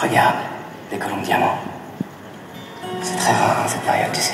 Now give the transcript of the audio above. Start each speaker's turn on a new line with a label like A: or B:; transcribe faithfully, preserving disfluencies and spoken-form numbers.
A: Regarde, des colombes diamants. C'est très rare dans cette période, tu sais.